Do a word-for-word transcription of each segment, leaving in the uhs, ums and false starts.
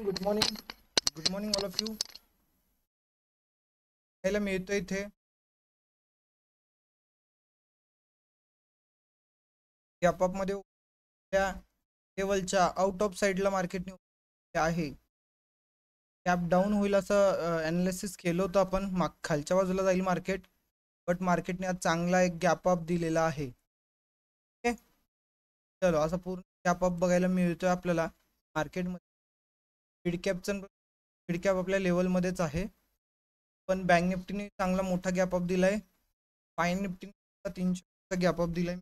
Morning good morning good morning all of you. पाहायला मिळतं इथे गॅपअप मध्ये त्या लेवलच्या आउट ऑफ साईडला मार्केट आहे. गॅप डाऊन होईल असं ॲनालिसिस केलं होतं आपण. माग खालच्या बाजूला जाईल मार्केट, बट मार्केटने आज चांगला एक गॅप अप दिलेला आहे. ओके, चलो असं पूर्ण गॅप अप बघायला मिळतोय आपल्याला मार्केटमध्ये. मिड कॅपचं मिड कॅप आपल्या लेवलमध्येच आहे, पण बँक निफ्टीने चांगला मोठा गॅप अप दिलाय. फाईन निफ्टीने तीनशे गॅप अप दिलाय.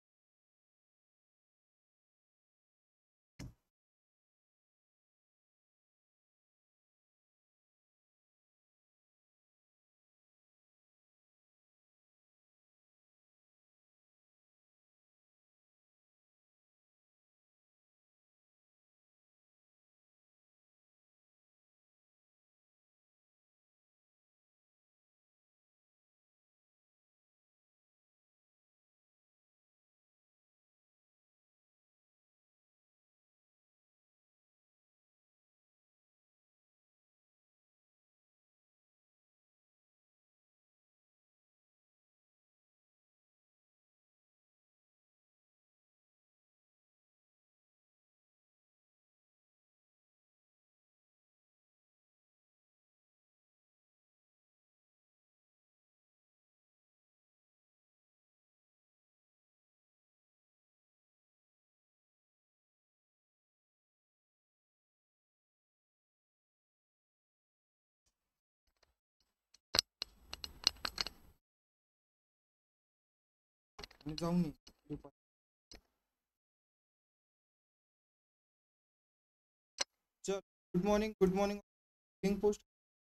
जाऊन चल good morning good morning. Link post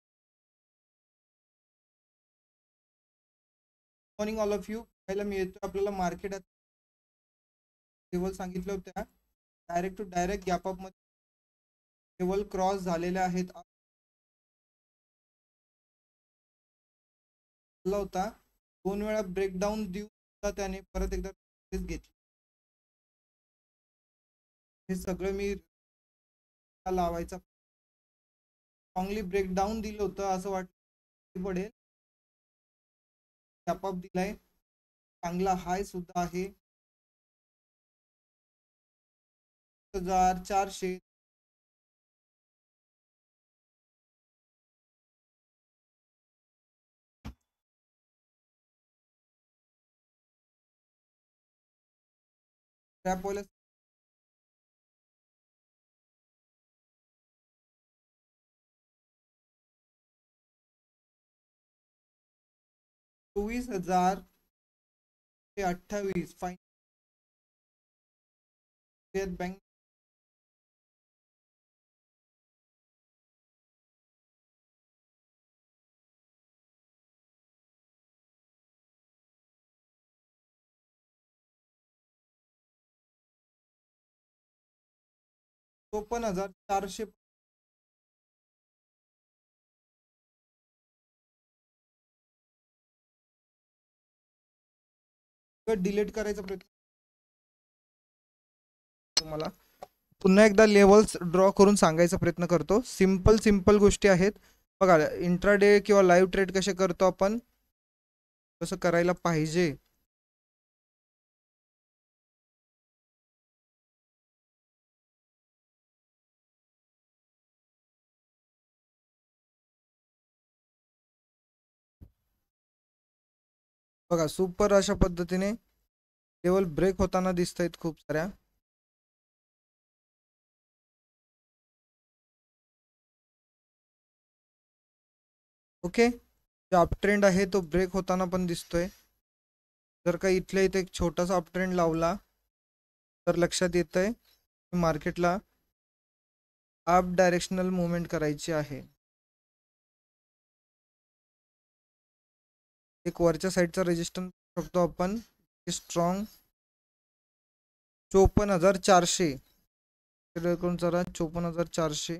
morning all of you. पाहायला मिळतो आपल्याला मार्केट लेवल सांगितलं होत्या direct to direct gap up मध्ये लेवल क्रॉस झालेल्या आहेत होता. दोन वेळा ब्रेकडाऊन देऊ त्याने परत एकदा घेतली. हे सगळं मी लावायचा स्ट्रॉंगली ब्रेकडाऊन दिलं होतं असं वाटतं पडेल. गॅप अप दिलाय, चांगला हाय सुद्धा आहे. हजार चारशे ट्रॅपवाल्या चोवीस हजार ते अठ्ठावीस फाईन बँक चोपन्न हजार चारशे डिलीट करायचा प्रयत्न. तुम्हाला पुन्हा एकदा लेवल्स ड्रॉ करून सांगायचा प्रयत्न करतो. सिंपल सिंपल गोष्टी आहेत बघा. इंट्राडे किंवा लाईव्ह ट्रेड कसे करतो आपण, कसं करायला पाहिजे. बघा सुपर अशा पद्धतीने लेवल ब्रेक होताना दिसत आहेत खूप साऱ्या. ओके, जो अप ट्रेंड आहे तो ब्रेक होताना पण दिसतोय. जर का इथल्या इथे एक छोटासा अप ट्रेंड लावला तर लक्षात येतंय मार्केटला अप डायरेक्शनल मूवमेंट करायची आहे. एक वरच्या साईडचा रेजिस्टन्स बघतो आपण स्ट्रॉंग चोपन्न हजार चारशे करून जरा चोपन्न हजार चारशे.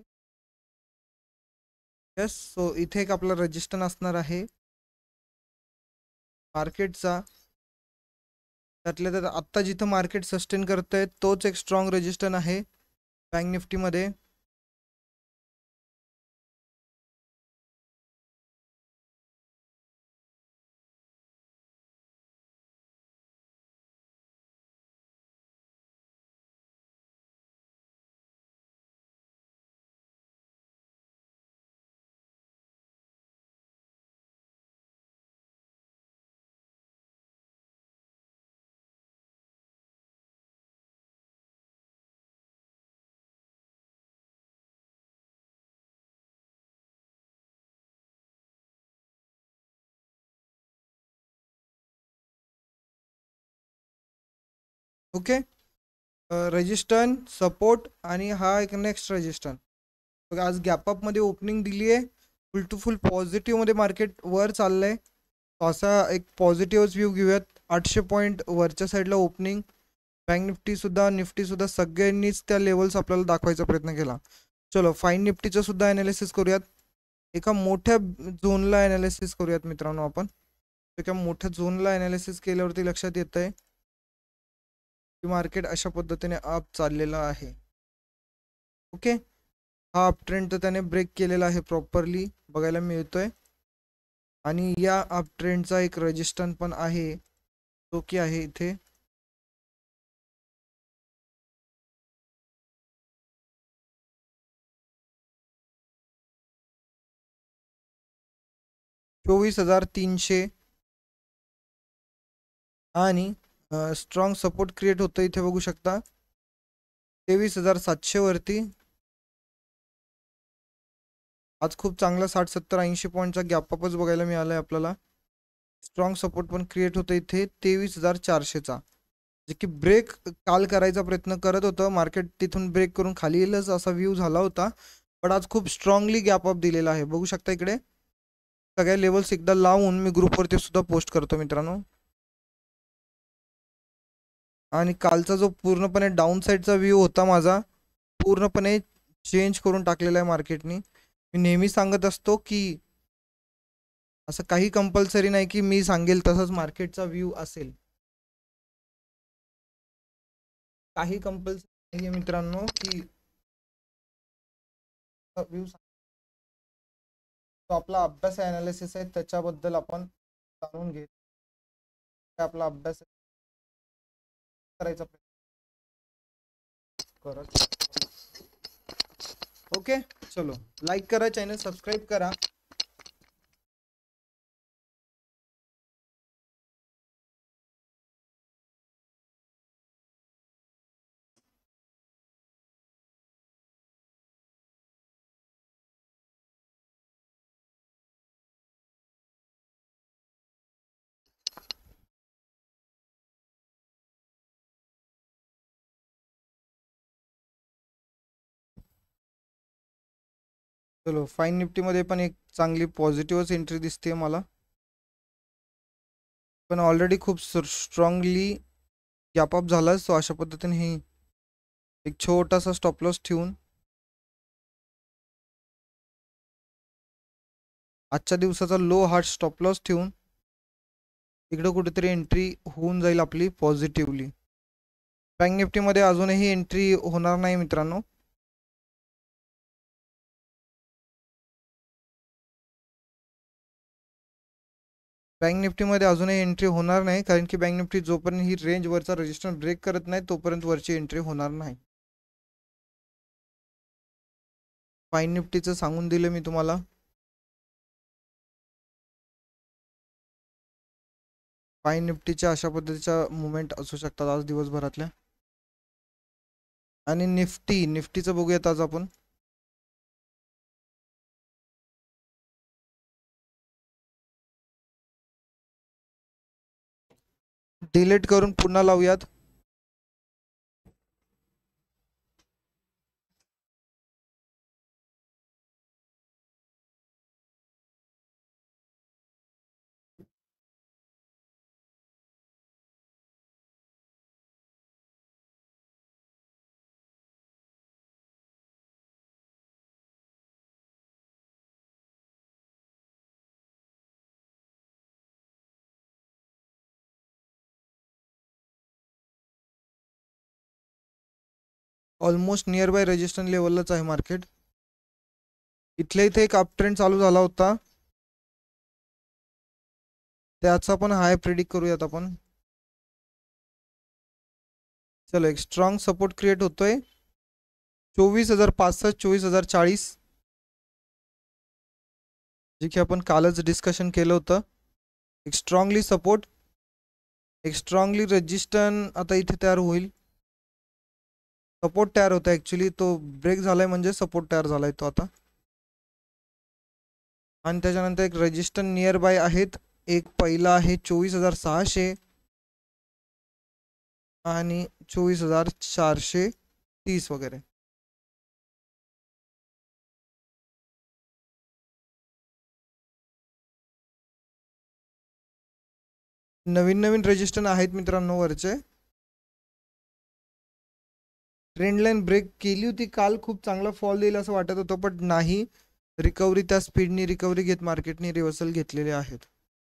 यस, सो इथे एक आपला रेजिस्टन्स असणार आहे मार्केटचा. त्यातल्या त्यात आत्ता जिथं मार्केट सस्टेन करतंय तोच एक स्ट्रॉंग रेजिस्टन्स आहे बँक निफ्टीमध्ये. ओके, रेजिस्टन्स, सपोर्ट आणि हा एक नेक्स्ट रेजिस्टन्स. बघा आज गॅपअप मध्ये ओपनिंग दिली आहे, फुल टू फुल पॉझिटिव्ह मध्ये मार्केट वर चाललंय. तो असा एक पॉझिटिव्ह व्ह्यू घेऊयात. आठशे पॉईंट वरच्या साईडला ओपनिंग. बँक निफ्टी सुद्धा निफ्टी सुद्धा सगळ्यांनीच त्या लेवल्स आपल्याला दाखवायचा प्रयत्न केला. चलो फाईन निफ्टीचं सुद्धा ॲनालिसिस करूयात. एका मोठ्या झोनला ॲनालिसिस करूयात मित्रांनो आपण. एका मोठ्या झोनला ॲनालिसिस केल्यावरती लक्षात येत आहे की मार्केट अशा पद्धतीने अप चाललेलं आहे. ओके, हा अप ट्रेंड तर त्याने ब्रेक केलेला आहे प्रॉपरली बघायला मिळतोय. आणि या अप ट्रेंडचा एक रेजिस्टन्स पण आहे, तो की आहे इथे चोवीस हजार तीनशे. आणि स्ट्रॉंग सपोर्ट क्रिएट होतं इथे बघू शकता तेवीस हजार सातशे वरती. आज खूप चांगला साठ सत्तर ऐंशी पॉईंटचा गॅप अपच बघायला मिळाला आहे आपल्याला. स्ट्रॉंग सपोर्ट पण क्रिएट होतं इथे तेवीस हजार चारशेचा, जे की ब्रेक काल करायचा प्रयत्न करत होतं मार्केट. तिथून ब्रेक करून खाली येईलच असा व्ह्यू झाला होता, पण आज खूप स्ट्रॉंगली गॅप अप दिलेला आहे बघू शकता. इकडे सगळ्या लेवल्स एकदा लावून मी ग्रुपवरती सुद्धा पोस्ट करतो मित्रांनो. आणि कालचा जो पूर्णपणे डाऊन साईडचा व्ह्यू होता माझा, पूर्णपणे चेंज करून टाकलेला आहे मार्केटनी. मी नेहमी सांगत असतो की असं काही कंपल्सरी नाही की मी सांगेल तसंच मार्केटचा व्ह्यू असेल. काही कंपल्सरी नाही आहे मित्रांनो की व्ह्यू. तो आपला अभ्यास ॲनालिसिस आहे, त्याच्याबद्दल आपण जाणून घेत आपला अभ्यास करायचा करत. ओके, चलो लाईक करा, चॅनल सबस्क्राईब करा. चलो फाईन निफ्टीमध्ये पण एक चांगली पॉझिटिव्हच एंट्री दिसते मला, पण ऑलरेडी खूप स्ट्रॉंगली गॅप अप झाला. सो अशा पद्धतीने ही एक छोटासा स्टॉप लॉस ठेवून आजच्या दिवसाचा लो हार्ड स्टॉप लॉस ठेवून इकडं कुठेतरी एंट्री होऊन जाईल आपली पॉझिटिव्हली. बँक निफ्टीमध्ये अजूनही एंट्री होणार नाही मित्रांनो. बँक निफ्टीमध्ये अजूनही एंट्री होणार नाही, कारण की बँक निफ्टी जोपर्यंत ही रेंज वरचा रेजिस्टन्स ब्रेक करत नाही तोपर्यंत वरची एंट्री होणार नाही. फाईन निफ्टीचं सांगून दिलं मी तुम्हाला. फाईन निफ्टीच्या अशा पद्धतीच्या मुवमेंट असू शकतात आज दिवसभरातल्या. आणि निफ्टी निफ्टीचं बघूयात आज आपण. डिलीट करून पुन्हा लावूयात. ऑलमोस्ट नियर बाय रेजिस्टन्स लेवललाच आहे मार्केट. इथल्या इथे एक अप ट्रेंड चालू झाला होता, त्याचा पण हाय प्रिडिक्ट करूयात आपण. चलो एक स्ट्रॉंग सपोर्ट क्रिएट होतोय चोवीस हजार पासष्ट चोवीस हजार चाळीस, जे की आपण कालच डिस्कशन केलं होतं. एक स्ट्रॉंगली सपोर्ट, एक स्ट्रॉंगली रेजिस्टन्स आता इथे तयार होईल. सपोर्ट तयार होता ॲक्च्युली, तो ब्रेक झालाय म्हणजे सपोर्ट तयार झालाय तो आता. आणि त्याच्यानंतर एक रेजिस्टन्स नियर बाय आहेत. एक पहिला आहे चोवीस हजार सहाशे आणि चोवीस हजार चारशे तीस वगैरे. नवीन नवीन रजिस्टर आहेत मित्रांनो वरचे. ट्रेंड लाईन ब्रेक केली होती काल, खूप चांगला फॉल देईल असं वाटत होतं, पण नाही. रिकव्हरी त्या स्पीडनी रिकव्हरी घेत मार्केटने रिव्हर्सल घेतलेले आहेत.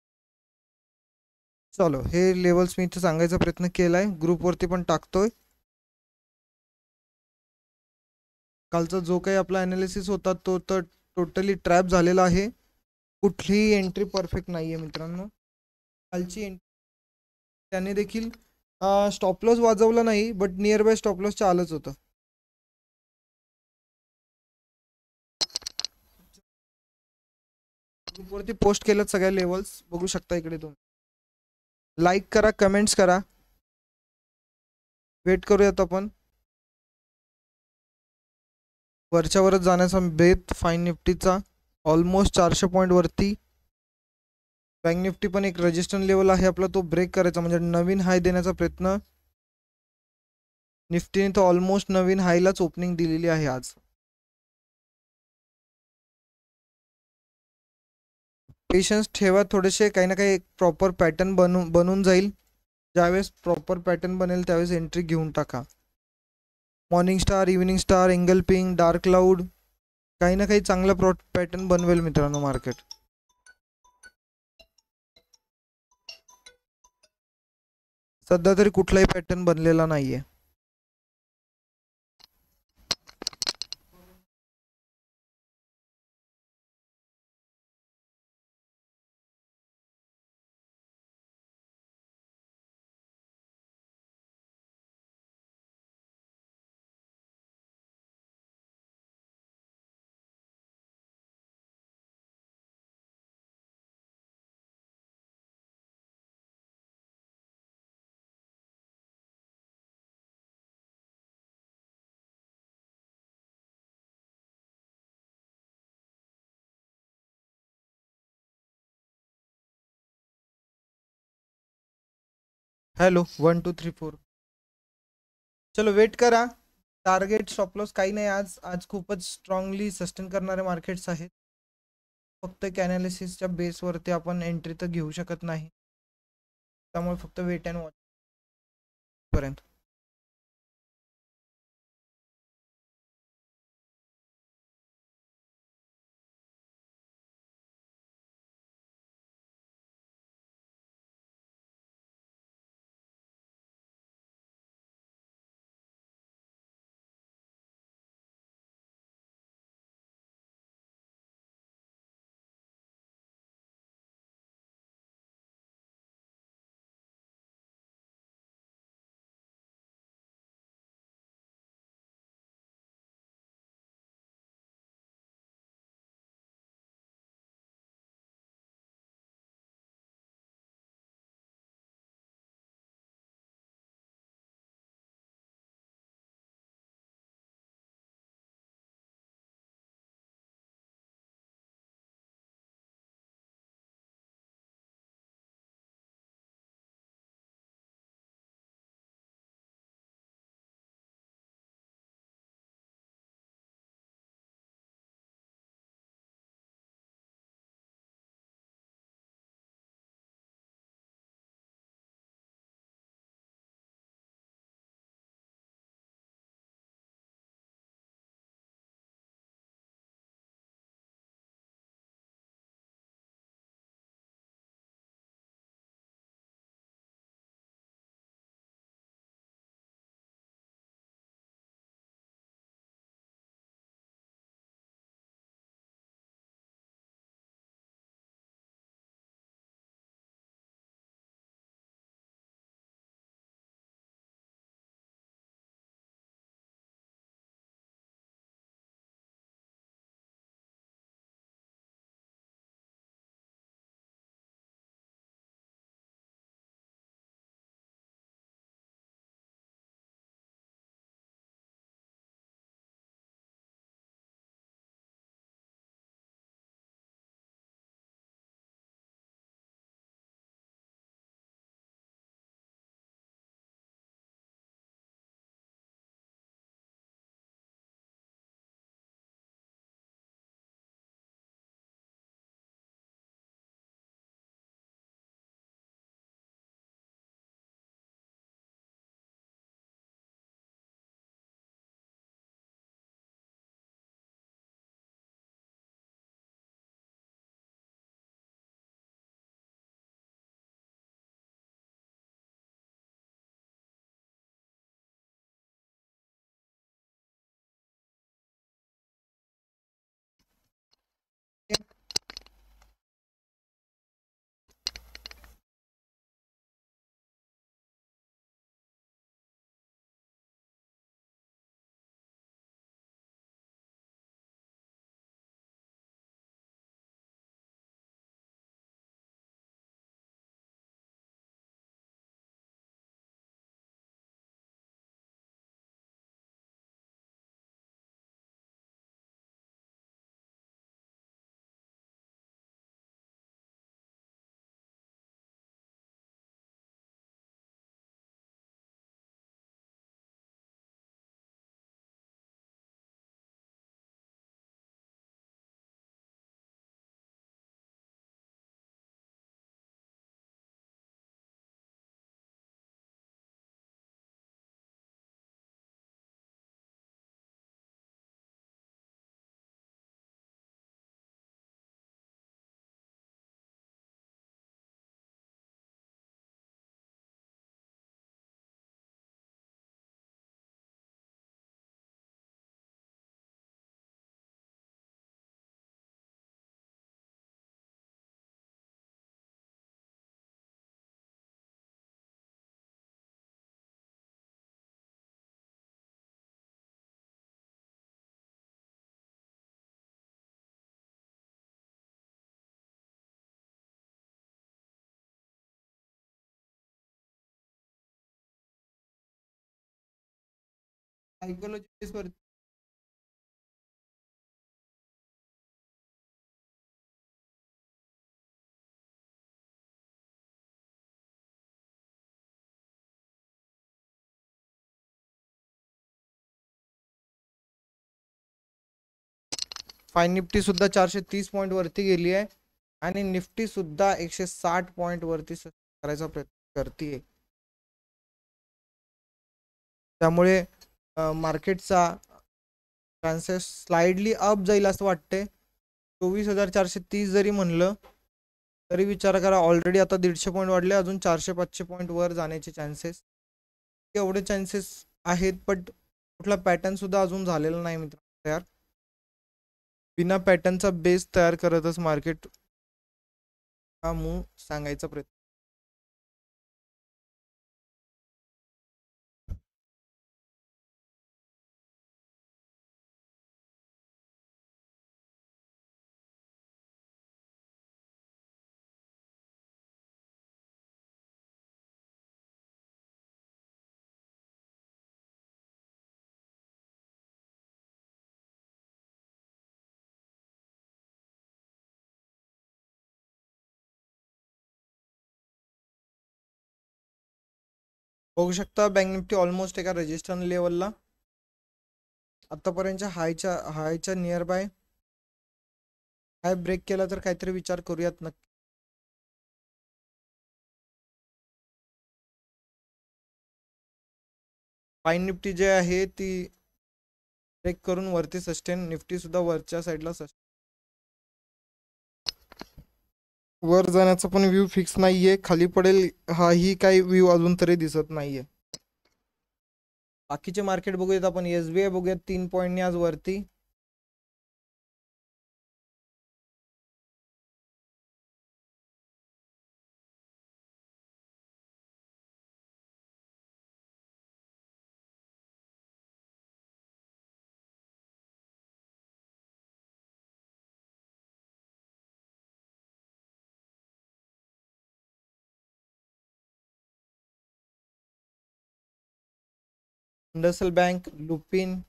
चलो, हे लेवल्स मी इथं सांगायचा प्रयत्न केलाय, ग्रुपवरती पण टाकतोय. कालचा जो काही आपला अनालिसिस होता तो तर टोटली ट्रॅप झालेला आहे. कुठलीही एंट्री परफेक्ट नाहीये मित्रांनो. कालची एंट्री त्याने देखील स्टॉप लॉस वाजवला नाही, बट नियर बाय स्टॉप लॉसच्या आलंच होतं. ग्रुपवरती पोस्ट केलं सगळ्या लेवल्स, बघू शकता इकडे तुम्ही. लाईक करा, कमेंट्स करा. वेट करूयात आपण. वरच्यावरच जाण्याचा बेत फाईन निफ्टीचा, ऑलमोस्ट चारशे पॉईंट वरती. बँक निफ्टी पण एक रजिस्टर लेवल आहे आपला, तो ब्रेक करायचा म्हणजे नवीन हाय देण्याचा प्रयत्न. निफ्टीने तो ऑलमोस्ट नवीन हायलाच ओपनिंग दिलेली आहे आज. पेशन्स ठेवा थोडेसे, काही ना काही एक प्रॉपर पॅटर्न बनून बनून जाईल. ज्यावेळेस प्रॉपर पॅटर्न बनेल त्यावेळेस एंट्री घेऊन टाका. Morning star, evening star, engulfing, dark cloud, काही ना काही चांगला प्रॉ पॅटर्न बनवेल मित्रांनो मार्केट. सध्या तरी कुठलाही पॅटर्न बनलेला नाहीये. Hello, one two three four. चलो वेट करा. टार्गेट स्टॉप लॉस काही नाही आज. आज खूपच स्ट्रॉंगली सस्टेन करणारे मार्केट्स आहेत. फक्त एक अनालिसिसच्या बेसवरती आपण एंट्री तर घेऊ शकत नाही, त्यामुळे फक्त वेट अँड वॉच पर्यंत. सायकोलॉजी बेसवर फाय निफ्टी सुद्धा चारशे तीस पॉईंट वरती गेली आहे आणि निफ्टी सुद्धा एकशे साठ पॉईंट वरती करायचा प्रयत्न करते. त्यामुळे मार्केटचा चान्सेस स्लाइडली अप जाईल असं वाटते. चोवीस हजार चारशे तीस जरी म्हणलं तरी विचार करा, ऑलरेडी आता दीडशे पॉईंट वाढले, अजून चारशे पाचशे पॉईंट वर जाण्याचे चान्सेस एवढे चान्सेस आहेत. बट कुठला पॅटर्न सुद्धा अजून झालेला नाही मित्र तयार. बिना पॅटर्नचा बेस तयार करतच मार्केट हा मूव सांगायचा प्रयत्न. बघू शकता बँक निफ्टी ऑलमोस्ट एका रेजिस्टन्स लेवलला आतापर्यंतच्या हायच्या हायच्या नियर बाय हाय ब्रेक केला तर काहीतरी विचार करूयात नक्की. फाईन निफ्टी जे आहे ती ब्रेक करून वरती सस्टेन, निफ्टी सुद्धा वरच्या साईडला सस्टेन वर जाण्याचा पण व्ह्यू फिक्स नाहीये. खाली पडेल हाही काही व्ह्यू अजून तरी दिसत नाहीये. बाकीचे मार्केट बघूयात आपण. एसबीआय बघूयात तीन पॉईंटने आज वरती. इंडसइंड बँक, लुपिन,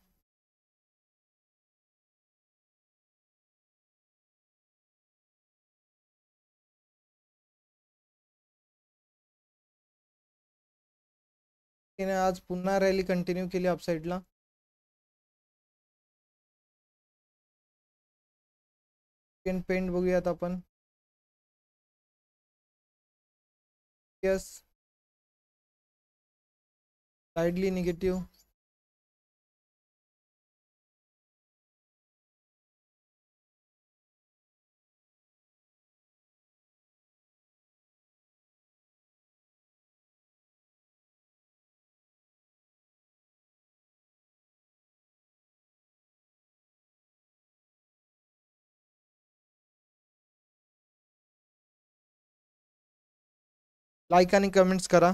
तिने आज पुन्हा रॅली कंटिन्यू केली अपसाईडला. पेंट बघूयात आपण. Yes, slightly negative. लाईक आणि कमेंट्स करा.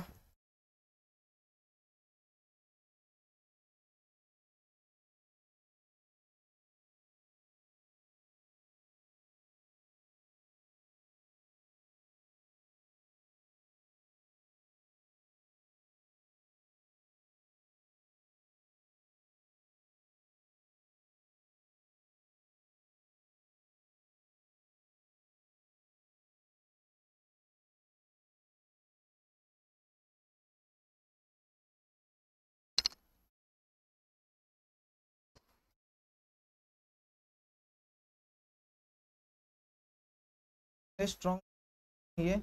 स्ट्रॉंग ये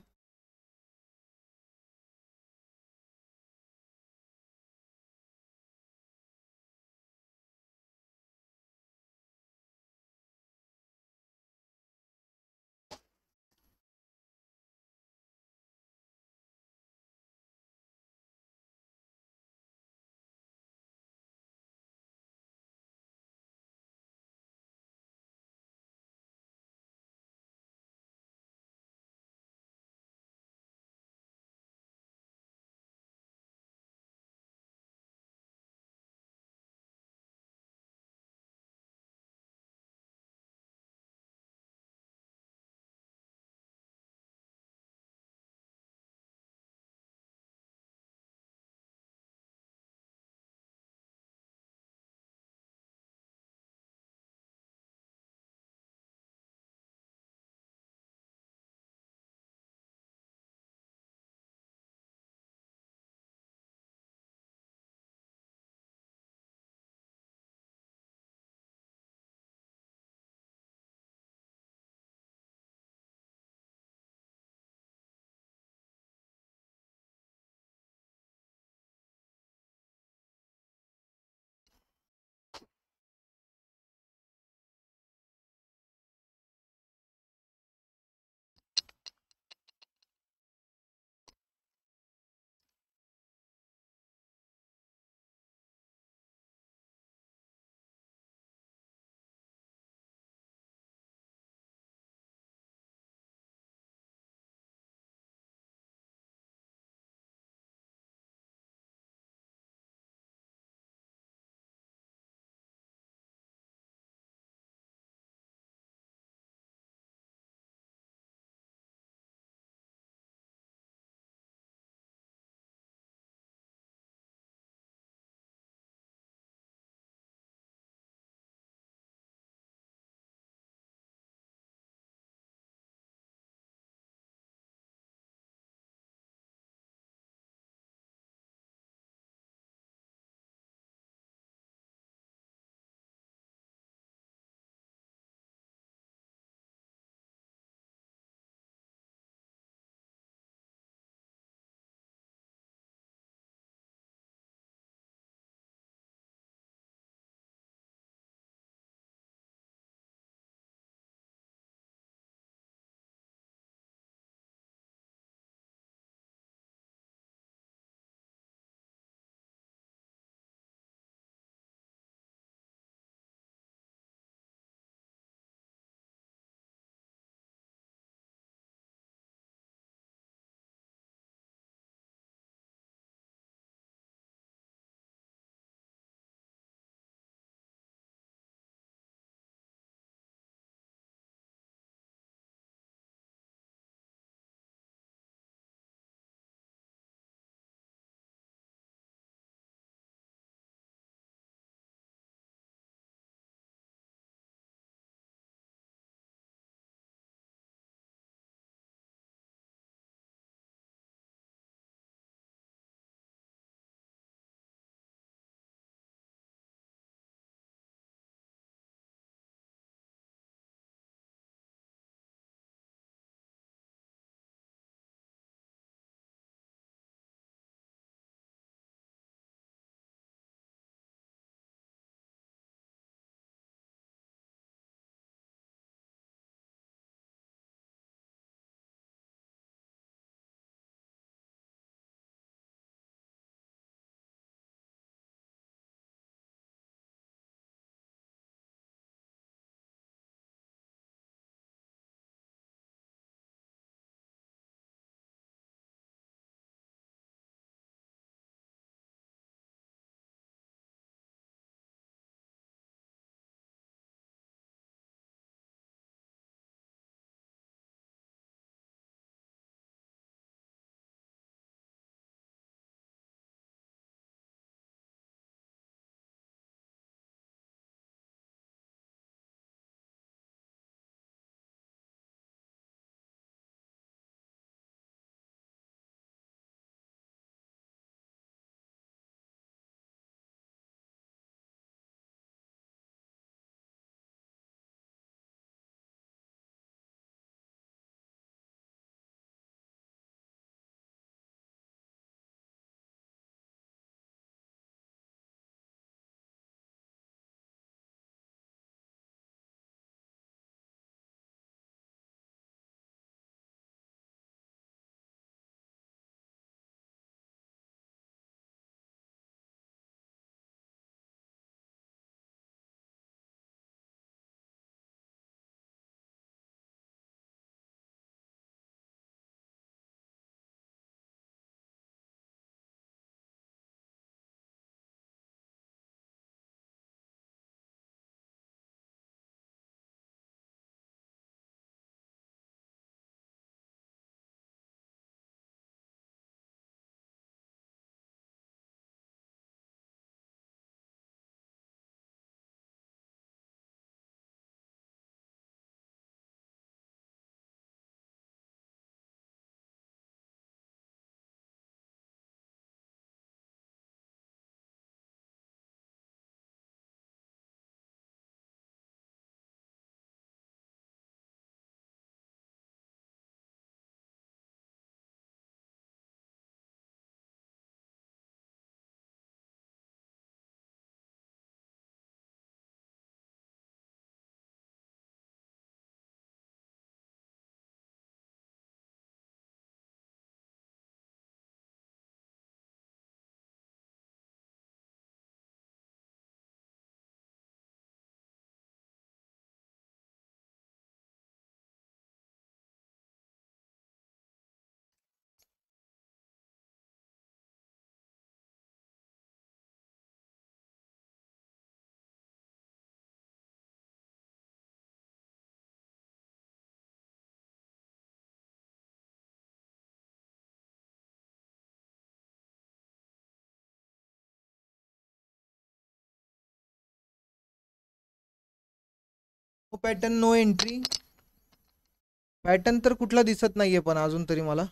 no pattern no entry. Pattern तर कुठला दिसत नाहीये पण अजून तरी मला.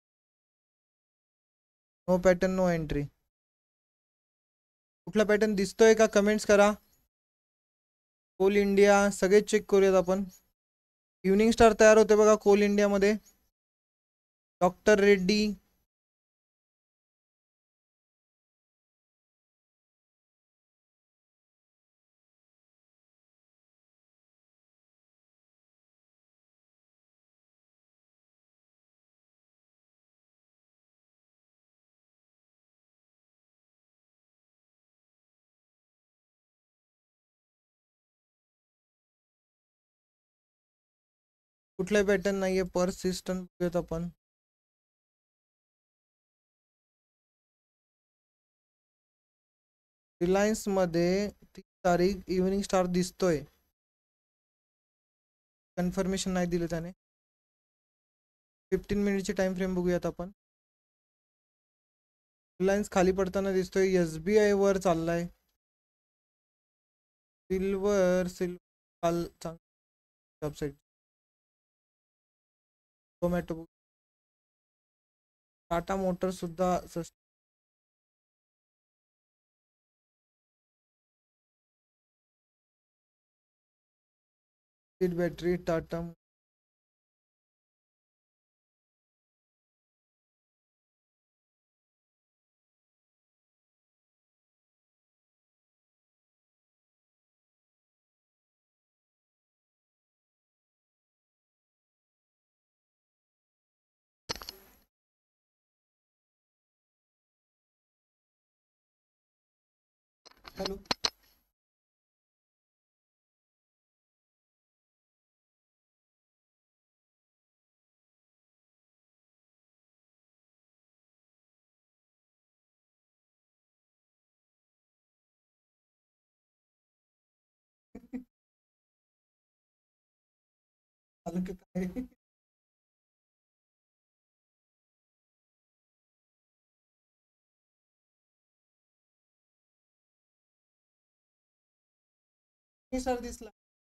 No pattern no entry. कुठला पॅटर्न दिसतोय का कमेंट्स करा. कोल इंडिया सगळेच चेक करूयात आपण. इव्हनिंग स्टार तयार होते बघा कोल इंडियामध्ये. डॉक्टर रेड्डी. कुठलाही पॅटर्न नाहीये. परसिस्टंट बघूयात आपण. रिलायन्स मध्ये तीस तारीख इव्हनिंग स्टार दिसतोय. कन्फर्मेशन नाही दिलं त्याने. फिफ्टीन मिनिटची टाइम फ्रेम बघूयात आपण. रिलायन्स खाली पडताना दिसतोय. एसबीआय वर चाललाय. सिल्वर सिल्वर काल चांगली अपसाईड. टोमॅटो. टाटा मोटर सुद्धा बॅटरी टाटा. हॅलो. आलं की काय. सर दिसला.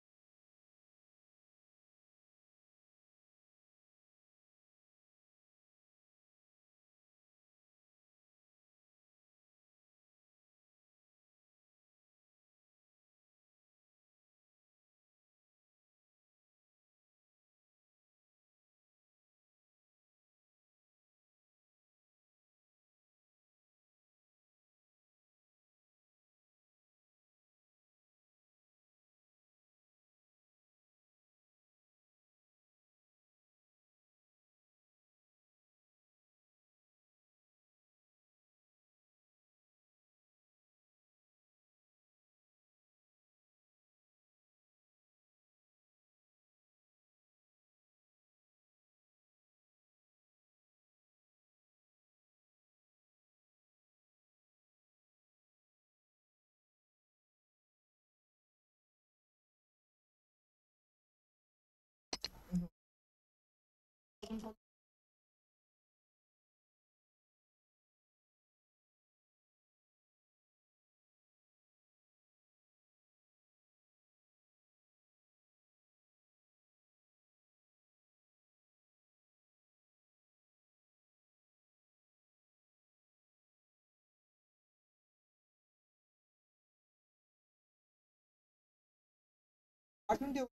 पाठवून ठेव.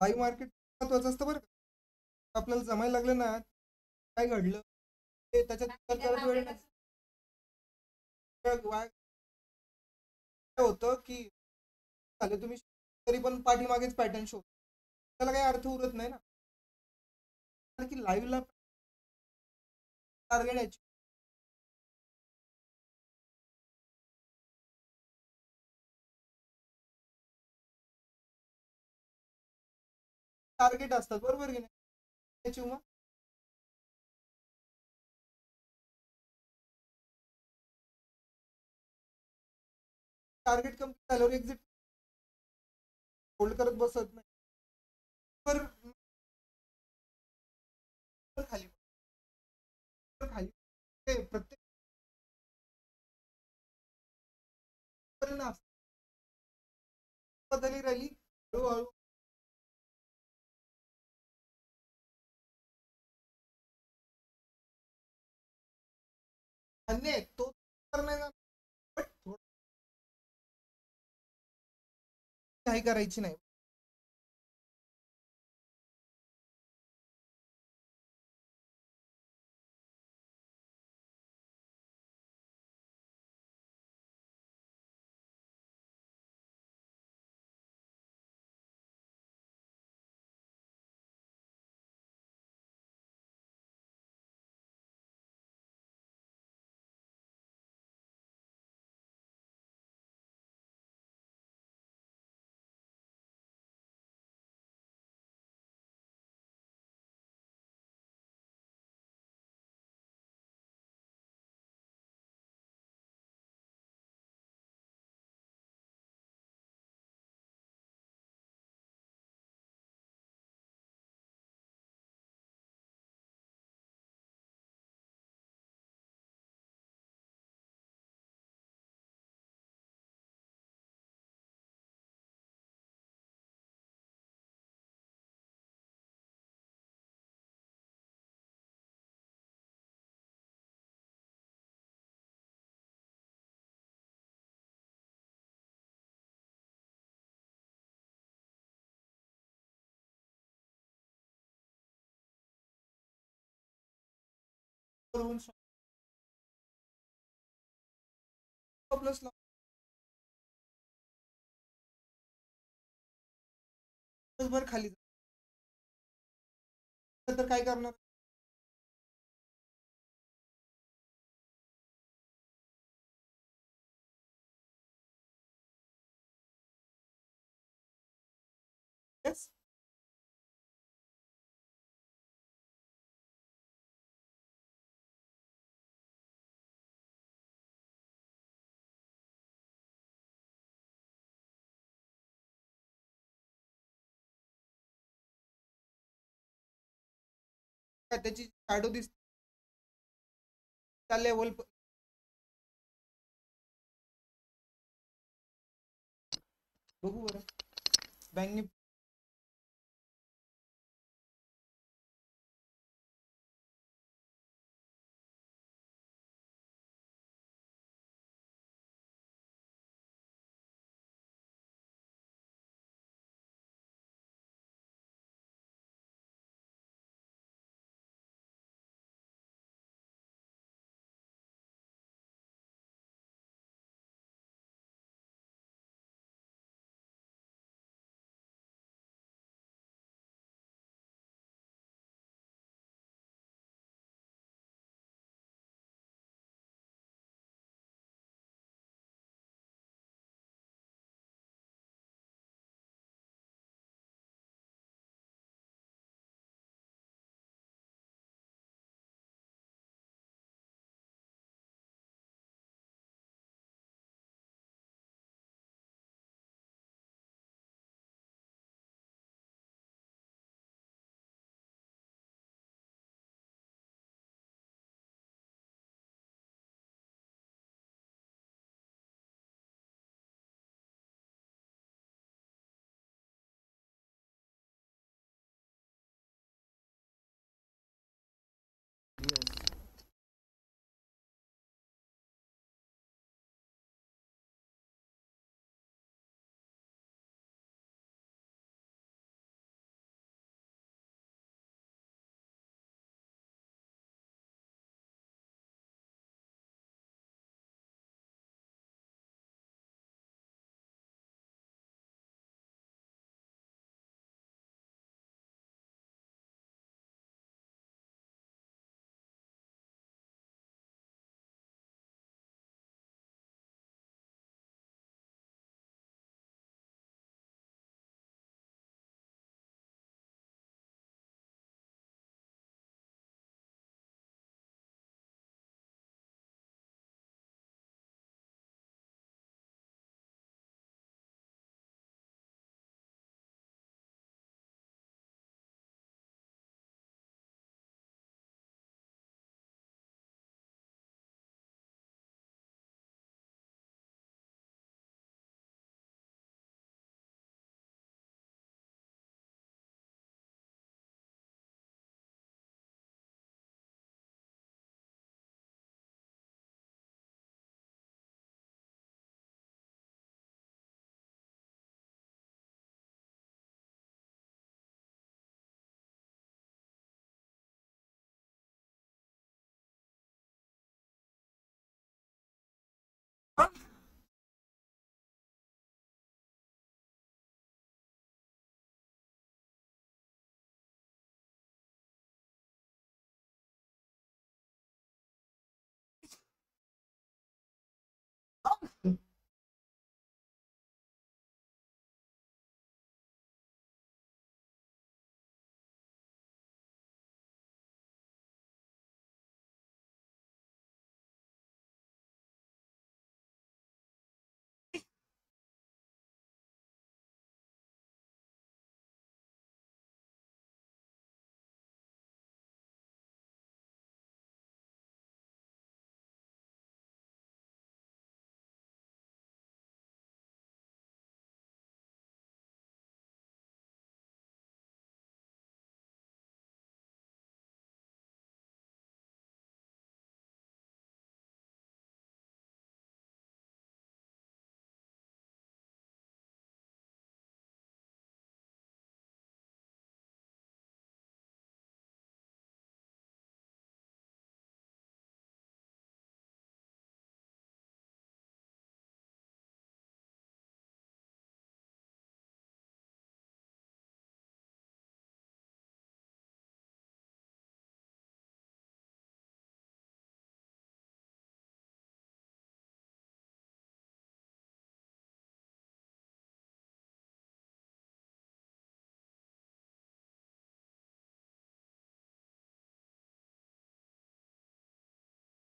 लाईव्ह मार्केट महत्वाचं असतं बरं का. आपल्याला जमायला लागलं ना काय घडलं ते त्याच्यात विचार करत वेळ नाही. वाया काय होतं की झालं तुम्ही तरी पण पाठीमागेच पॅटर्न शो त्याला काही अर्थ उरत नाही ना. कारण की लाईव्हला टार्गेट याची टार्गेट असतात बरोबर की नाही त्याची मग टार्गेट कम्प्लीट झाल्यावर एक्झिट होल्ड करत बसत नाही. तर तर खाली तर खाली ते प्रत्येक परिणाम बदलली राहिली हळूहळू. अन्य तो तर नाही जाणार, but थोडी काही करायची नाही. प्लस दिवसभर खाली तर काय करणार. Yes. काय त्याची शॅडो दिसते त्या लेवल बघू बरं बँक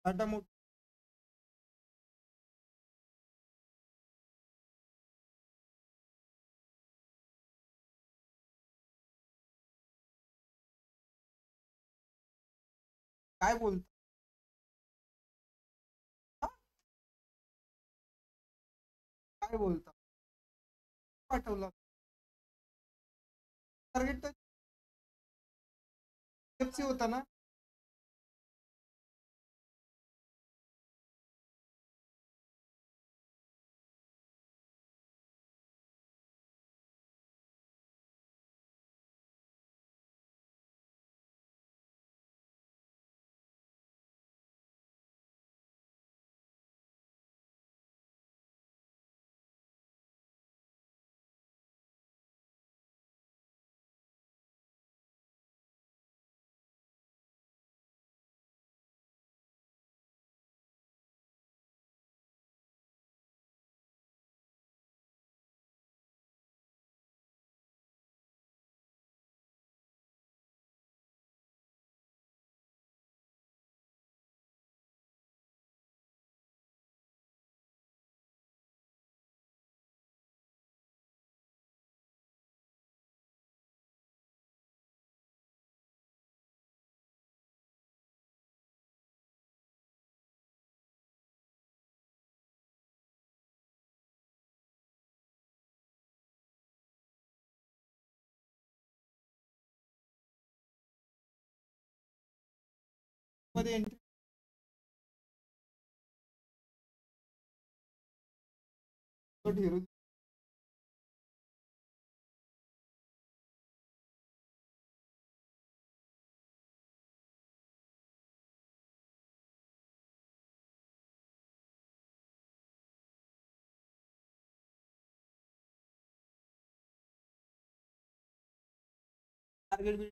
टाटा मोटर काय बोलता? हा? काय बोलता? पाठवलं टार्गेट तर एफ सी होता ना. मध्ये entry Hero target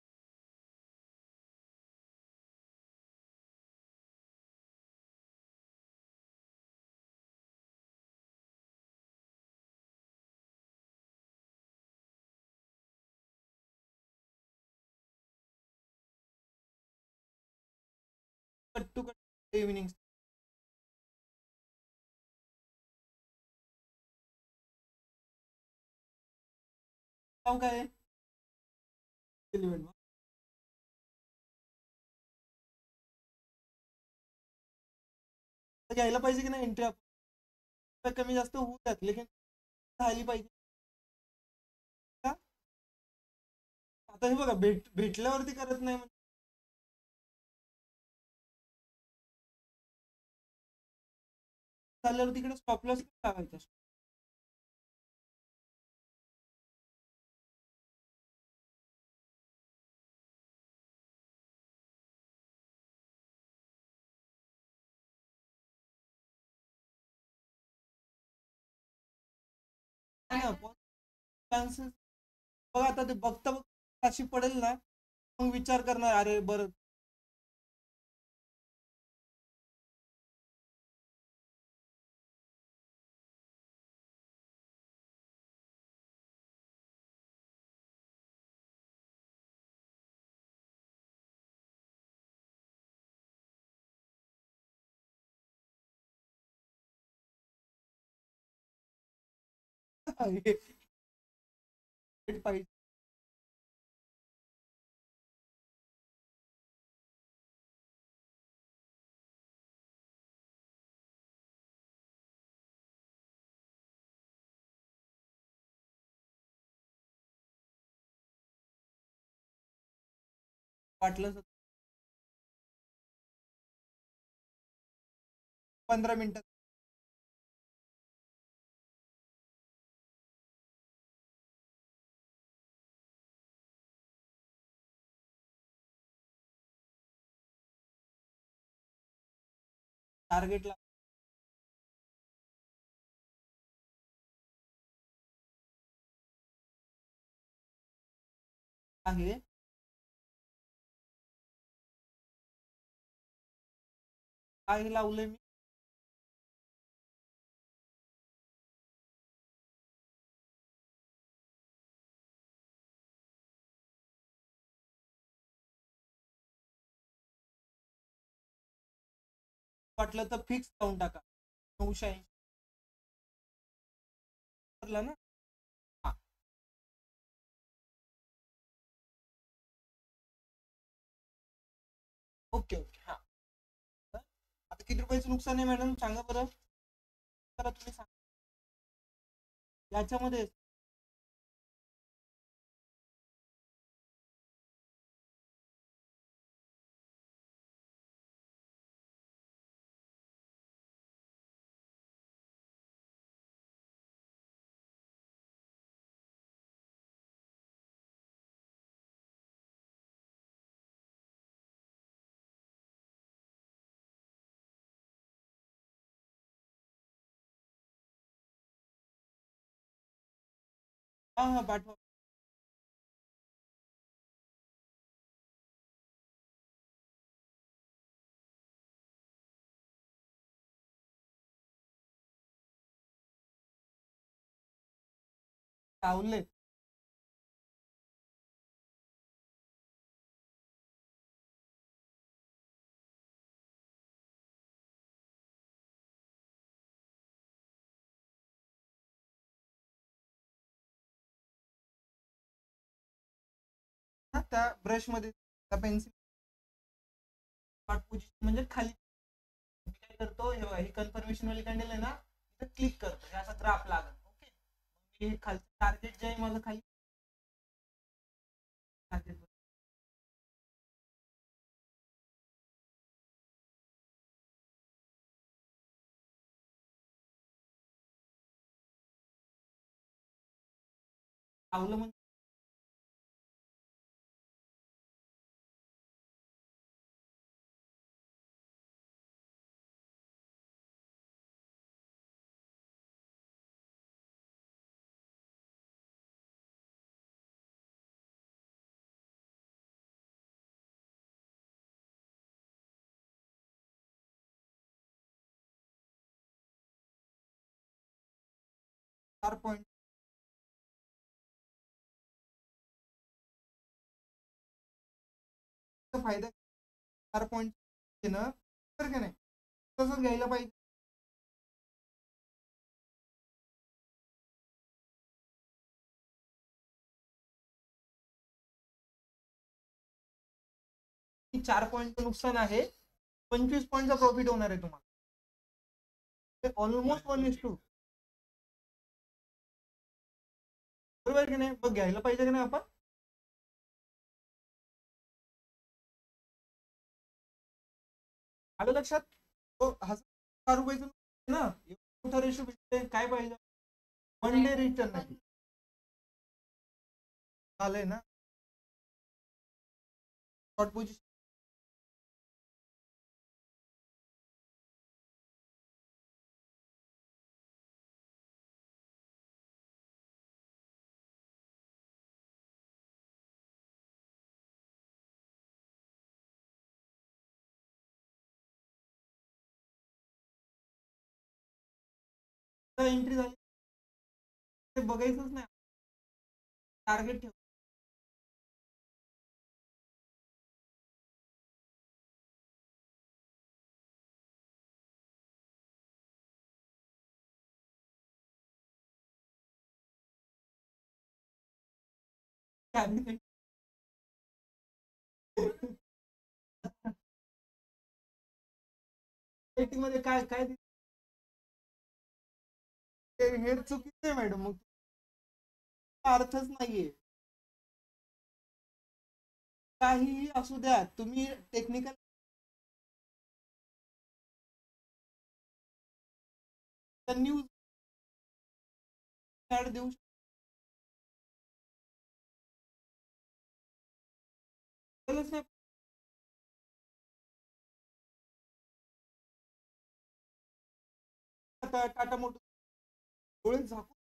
cut to cut evening नाव काय आहे? Element. तर घ्यायला पाहिजे की नाही एंट्री आपण कमी जास्त होऊ द्यात लेकिन झाली पाहिजे का? आता हे बघा भेट भेटल्यावरती करत नाही म्हणजे झाल्यावर तिकडे स्टॉप लॉस लावायचा. चान्सेस बघा आता ते बघता बघता अशी पडेल ना मग विचार करणार अरे बरं. पाहिजे वाटलं पंधरा मिनिटात टार्गेट आहे काय लावलंय मी वाटलं तर फिक्स लावून टाका नऊशे ऐंशी ना. हा ओके ओके हा. आता किती रुपयाचं नुकसान आहे मॅडम सांगा बरं. तर तुम्ही सांगा याच्यामध्ये. हा हा पाठवा. लावले. त्या ब्रश मध्ये त्या पेन्सिल म्हणजे खाली मी काय करतो हे कन्फर्मेशन वाली कॅन्डल आहे ना इथं क्लिक करतो हे असा ग्राफ लागल. ओके मी हे खाली टार्गेट जे आहे माझं खाली टार्गेट लावलं म्हणजे चार पॉईंट फायदा चार पॉईंट घेणं तर का नाही तसंच घ्यायला पाहिजे. चार पॉईंटचं नुकसान आहे पंचवीस पॉईंटचा प्रॉफिट होणार आहे तुम्हाला ऑलमोस्ट वन इज टू. बरोबर की नाही बघ घ्यायला पाहिजे की नाही आपण. आलं लक्षात. हजार रुपयाचं ना मोठा रेशो भेटते काय पाहिजे वन डे रिटर्न नाही झालंय ना शॉर्ट पोझिशन. एंट्री झाली ते बघायचंच नाही टार्गेट ठेव. मध्ये काय काय हे चुकीचं आहे मॅडम मग अर्थच नाहीये. काहीही असू द्या तुम्ही टेक्निकल न्यूज ऍड देऊ शकत. टाटा मोटर डोळे झाकून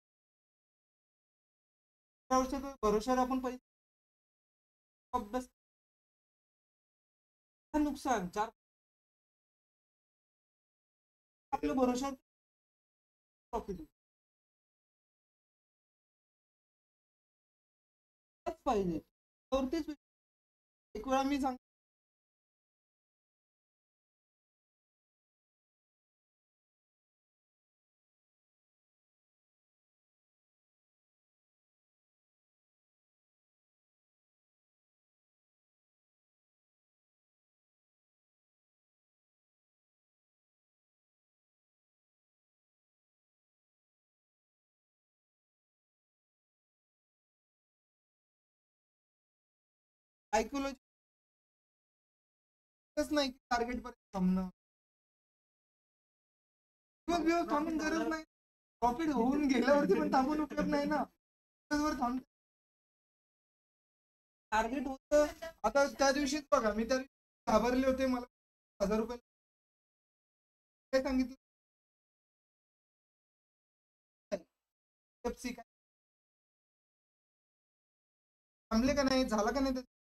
भरोशावर आपण पैसे अभ्यास नुकसान चार आपल्या भरोशावर प्रॉफिट पाहिजे तर तेच एक वेळा मी सांग सायकोलॉजी नाही टार्गेट पर्यंत थांबणं, दिवस दिवस थांबून गरज नाही, प्रॉफिट होऊन गेल्यावरती पण थांबून उपयोग नाही ना. दिवसभर थांब, टार्गेट होतं. आता त्या दिवशीच बघा, मी त्या दिवशी घाबरले होते, मला हजार रुपये काय सांगितलं काय थांबले का नाही, झाला का नाही.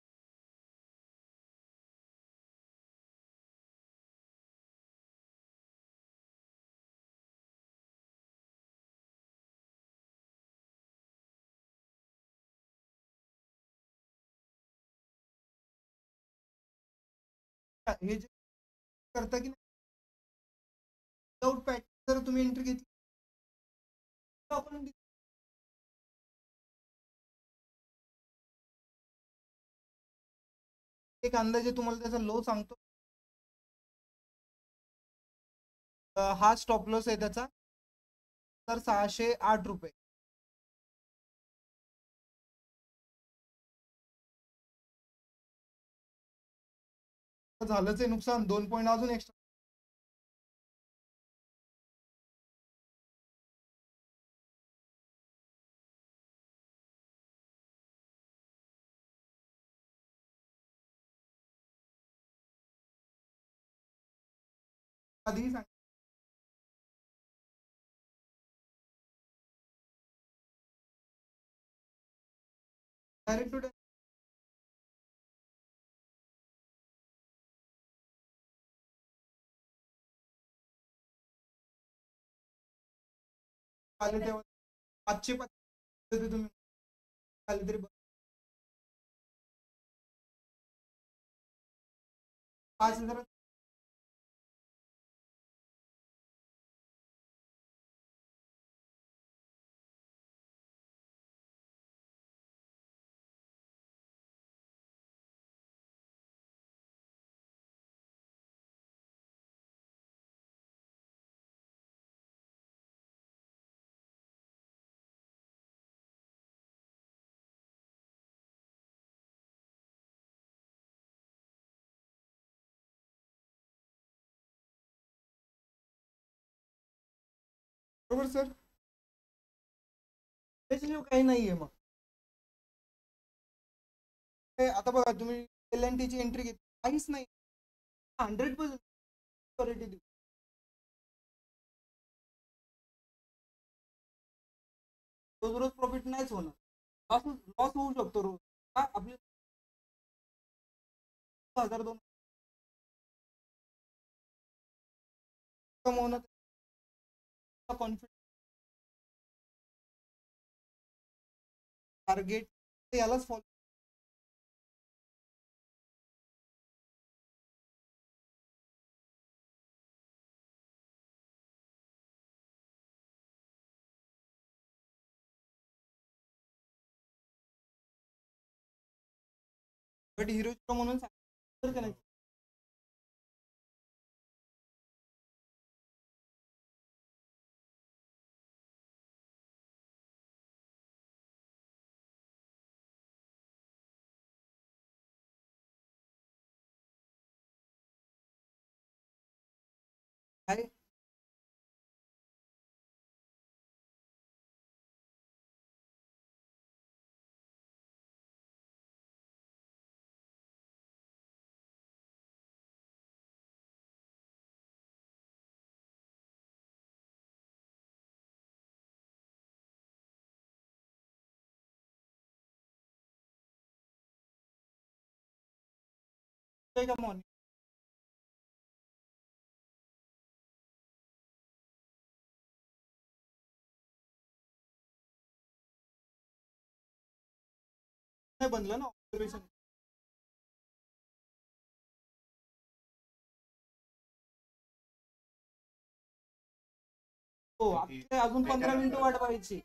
हे जे करता की नाही, विदाउट पॅटर्न जर तुम्ही एंट्री घेतली आपण एक अंदाजे तुम्हाला त्याचा लो सांगतो. हा स्टॉप लॉस आहे त्याचा, तर सहाशे आठ रुपये झालंच आहे नुकसान, दोन पॉईंट अजून एक्स्ट्रा. आधी सांग, डायरेक्ट टू आले तेव्हा पाचशे पाच तुम्ही आले तरी पाच हजार बरोबर सर. त्याच्याशिवाय काही नाहीये मग. आता बघा, तुम्ही एल एन टीची एंट्री घेतली, काहीच नाही, हंड्रेड पर्सेंट रोज रोज प्रॉफिट नाहीच होणार, लॉस लॉस होऊ शकतो रोज. आपले हजार दोन कमवणं कॉन्फिडन्स टार्गेट यालाच फॉलो. बट हिरो म्हणून सांगितलं का नाही, काय का मॉर्निंग नाही बनलं ना ऑब्झर्वेशन. हो, आपल्याला अजून पंधरा मिनिटं वाट पाहायची.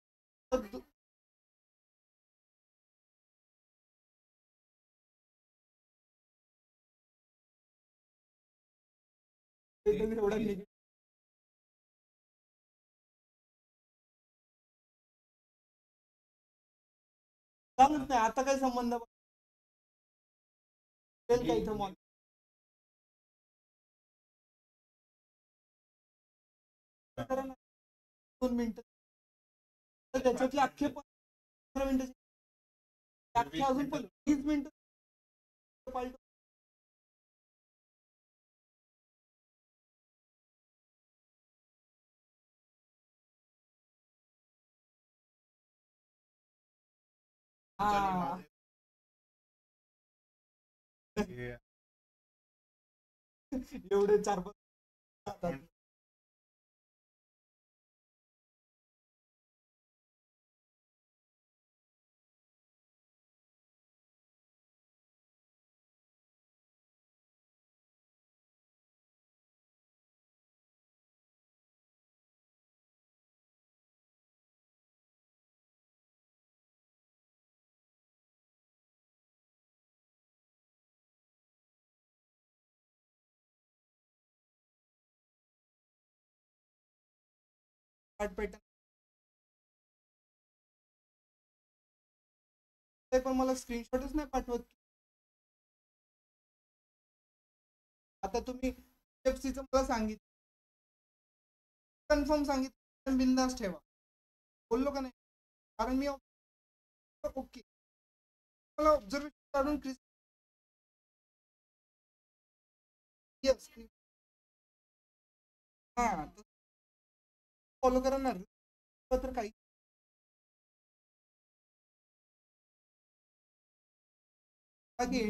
एवढा सांगत नाही आता काय संबंध. का इथं मॉल दोन मिनिटं तर त्याच्यातले अख्खे पंधरा मिनिटं अख्खे अजून पण तीस मिनिटं पालटू हा एवढे चार पाच पॅटर्न पण मला स्क्रीनशॉटच नाही पाठवत. आता तुम्ही एफसीचं मला सांगितलं कन्फर्म सांगितलं बिंदास ठेवा बोललो का नाही कारण मी ओके मला ऑब्झर्वेशन काढून क्रिस येस हा फॉलो करणार तर काही बाकी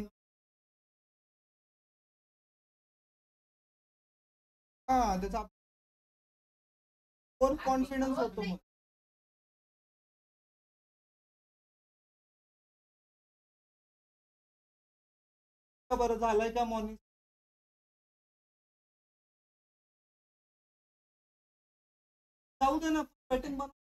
हा त्याचा ओव्हर कॉन्फिडन्स होतो मग बरं झालंय का मॉर्निंग जाऊ दे ना पॅटर्न बनव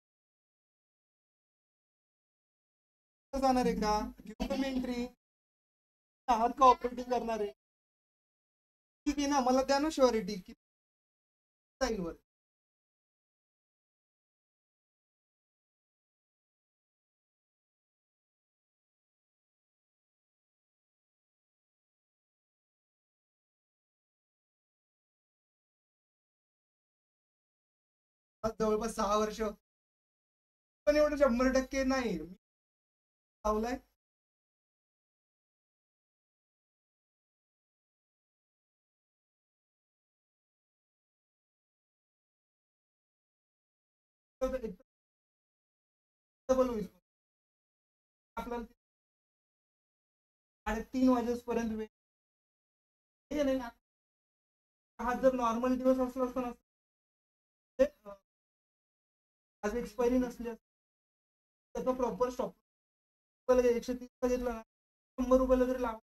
जाणार आहे का घेऊ एंट्री आहात का ऑपरेटिंग करणार आहे ठीक आहे ना मला द्या ना शुअरिटी की जाईल वर जवळपास सहा वर्ष पण एवढं शंभर टक्के नाही लावलाय होईल आपल्याला साडेतीन वाजेपर्यंत वेळ नाही हा जर नॉर्मल दिवस असला असता आज एक्सपायरी नसली त्याचा प्रॉपर स्टॉप एकशे तीस घेतला ना शंभर रुपयाला जरी लाव